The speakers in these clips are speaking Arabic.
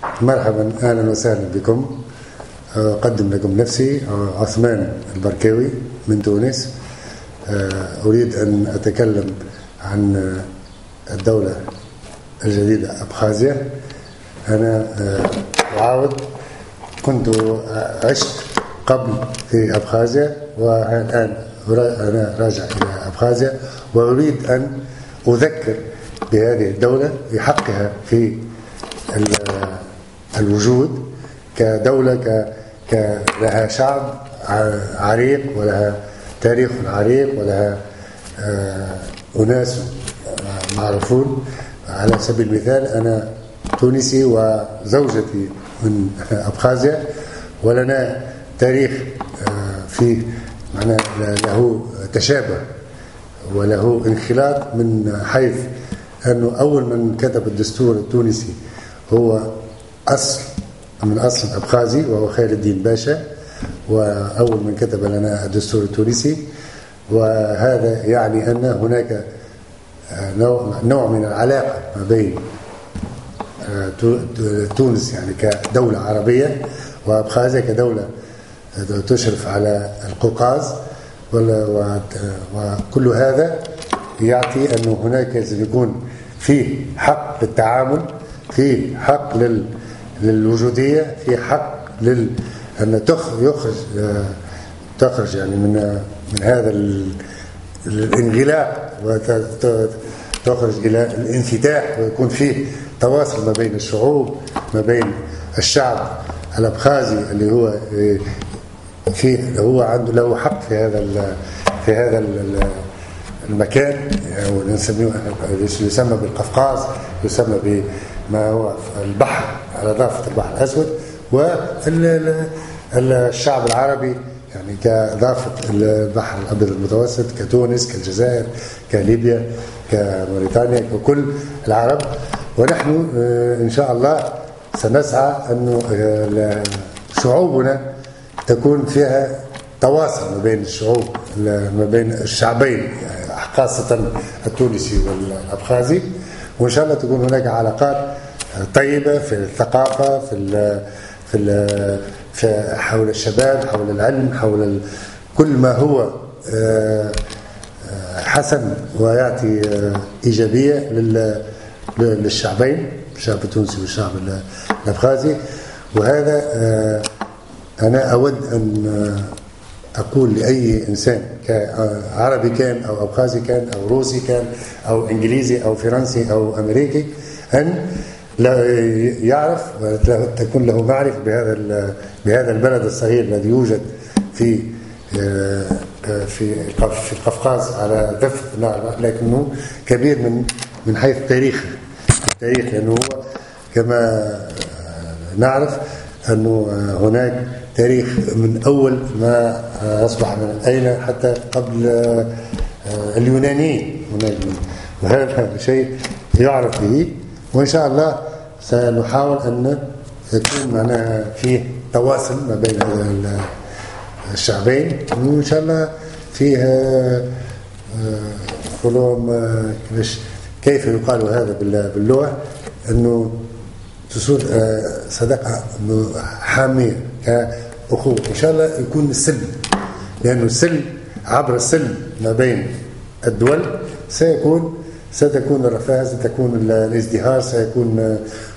مرحبا، أهلا وسهلا بكم. أقدم لكم نفسي عثمان البركاوي من تونس. أريد أن أتكلم عن الدولة الجديدة أبخازيا. أنا أعاود، كنت عشت قبل في أبخازيا، والآن أنا راجع إلى أبخازيا، وأريد أن أذكر بهذه الدولة بحقها في الوجود كدولة لها شعب عريق، ولها تاريخ عريق، ولها أناس معروفون. على سبيل المثال أنا تونسي وزوجتي من أبخازيا، ولنا تاريخ فيه معناه له تشابه وله انخلاط، من حيث أنه أول من كتب الدستور التونسي هو من أصل أبخازي، وهو خير الدين باشا، وأول من كتب لنا الدستور التونسي. وهذا يعني أن هناك نوع من العلاقة ما بين تونس يعني كدولة عربية، وأبخازيا كدولة تشرف على القوقاز، وكل هذا يعطي أنه هناك يكون فيه حق للتعامل، فيه حق للوجودية، فيه حق أن تخرج يعني من هذا الانغلاق، وتخرج إلى الانفتاح، ويكون فيه تواصل ما بين الشعوب، ما بين الشعب الأبخازي اللي هو عنده له حق في هذا المكان، أو نسميه يسمى بالقفقاز، يسمى بما هو البحر على ضفة البحر الأسود، والشعب العربي يعني كضافة البحر الأبيض المتوسط، كتونس، كالجزائر، كليبيا، كموريتانيا، ككل العرب. ونحن إن شاء الله سنسعى أنه شعوبنا تكون فيها تواصل ما بين الشعوب، ما بين الشعبين، خاصة التونسي والأبخازي، وإن شاء الله تكون هناك علاقات طيبة في الثقافة، في حول الشباب، حول العلم، حول كل ما هو حسن ويعطي إيجابية للشعبين، الشعب التونسي والشعب الأبخازي. وهذا أنا أود أن أقول لأي إنسان عربي كان أو أبخازي كان أو روسي كان أو إنجليزي أو فرنسي أو أمريكي، أن يعرف وتكون له معرفة بهذا البلد الصغير الذي يوجد في القفقاز على ضفة النهر، لكنه كبير من حيث تاريخه، لأنه هو كما نعرف أنه هناك تاريخ من أول ما أصبح من أين حتى قبل اليونانيين هناك، وهذا شيء يعرف به. وإن شاء الله سنحاول أن يكون معنا فيه تواصل ما بين الشعبين، وإن شاء الله فيه كيف يقال هذا باللغة، أنه تصير صداقة حامية كأخوة. إن شاء الله يكون السلم، لأنه السلم، عبر السلم ما بين الدول ستكون الرفاه، ستكون الازدهار، سيكون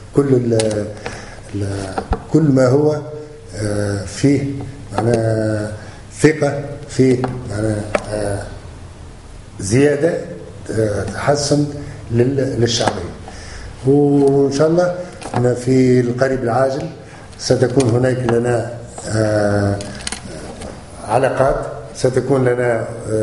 كل ما هو فيه معناه ثقة، فيه معناه زيادة تحسن للشعبين. وإن شاء الله أن في القريب العاجل ستكون هناك لنا علاقات، ستكون لنا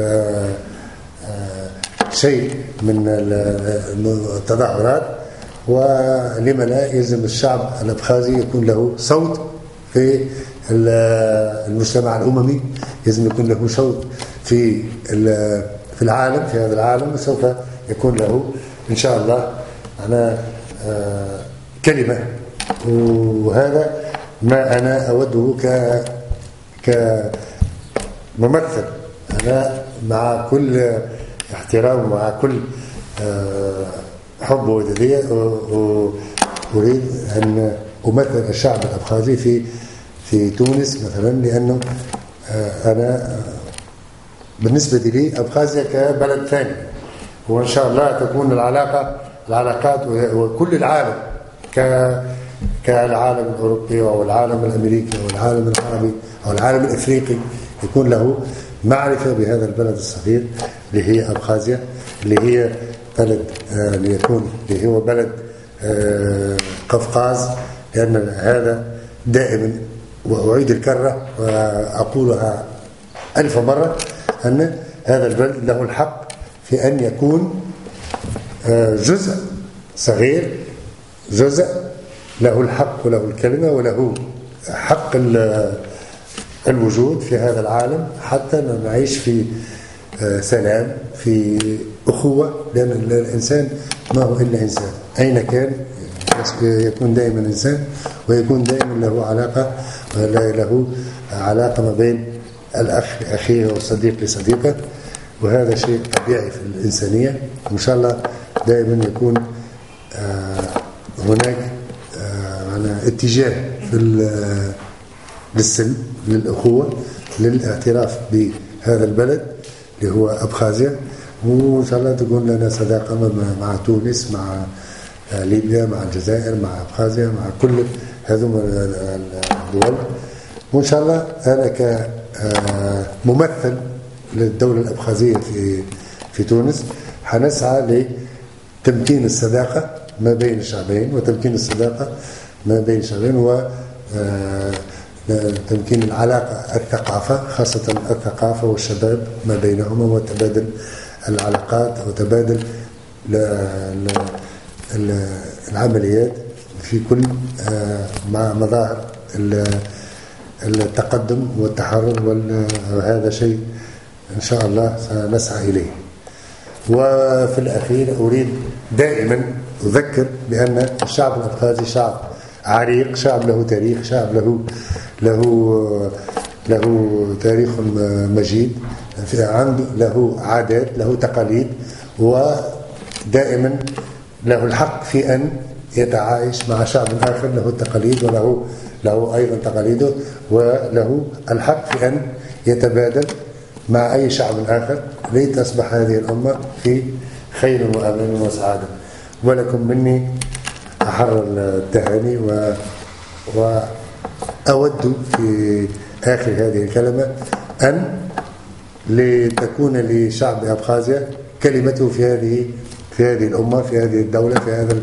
شيء من التظاهرات، ولما لا يلزم الشعب الأبخازي يكون له صوت في المجتمع الأممي، يلزم يكون له صوت في العالم، في هذا العالم، وسوف يكون له إن شاء الله أنا كلمة. وهذا ما أنا أوده كممثل. أنا مع كل احترام ومع كل حب وودية أريد أن أمثل الشعب الأبخازي في تونس مثلا، لأنه أنا بالنسبة لي أبخازيا كبلد ثاني، وإن شاء الله تكون العلاقات وكل العالم كالعالم الأوروبي أو العالم الأمريكي أو العالم العربي أو العالم الإفريقي يكون له معرفة بهذا البلد الصغير اللي هي أبخازيا، اللي هي بلد اللي هو بلد قفقاز. لأن هذا دائما، وأعيد الكرة وأقولها 1000 مرة، أن هذا البلد له الحق في أن يكون جزء صغير، جزء له الحق وله الكلمة وله حق الوجود في هذا العالم، حتى نعيش في سلام، في أخوة. لأن الإنسان ما هو إلا إنسان، أين كان يكون دائما إنسان، ويكون دائما له علاقة ما بين الأخ لأخيه والصديق لصديقه، وهذا شيء طبيعي في الإنسانية. وإن شاء الله دائما يكون هناك اتجاه للسلم، للأخوة، للاعتراف بهذا البلد اللي هو أبخازيا. وإن شاء الله تكون لنا صداقة مع تونس، مع ليبيا، مع الجزائر، مع أبخازيا، مع كل هذه الدول. وإن شاء الله أنا كممثل للدولة الأبخازية في تونس حنسعى لتمكين الصداقة ما بين الشعبين، وتمكين الصداقة ما بين الشعبين، وتمكين العلاقة، الثقافة، خاصة الثقافة والشباب ما بينهما، وتبادل العلاقات وتبادل العمليات في كل مع مظاهر التقدم والتحرر، وهذا شيء إن شاء الله سنسعى إليه. وفي الأخير أريد دائما أذكر بأن الشعب الأبخازي شعب عريق، شعب له تاريخ، شعب له تاريخ مجيد، له عادات، له تقاليد، ودائما له الحق في أن يتعايش مع شعب آخر له التقاليد وله أيضا تقاليده، وله الحق في أن يتبادل مع أي شعب آخر لتصبح هذه الأمة في خير وأمان وسعادة. ولكم مني أحر التهاني، وأود في آخر هذه الكلمة أن لتكون لشعب أبخازيا كلمته في هذه الأمة، في هذه الدولة،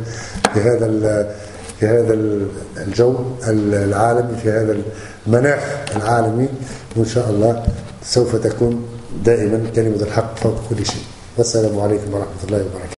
في هذا الجو العالمي، في هذا المناخ العالمي. وإن شاء الله سوف تكون دائما كلمة الحق فوق كل شيء. والسلام عليكم ورحمة الله وبركاته.